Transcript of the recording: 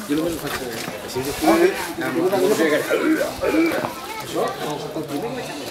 Io non lo faccio. Si vede qui, la musica.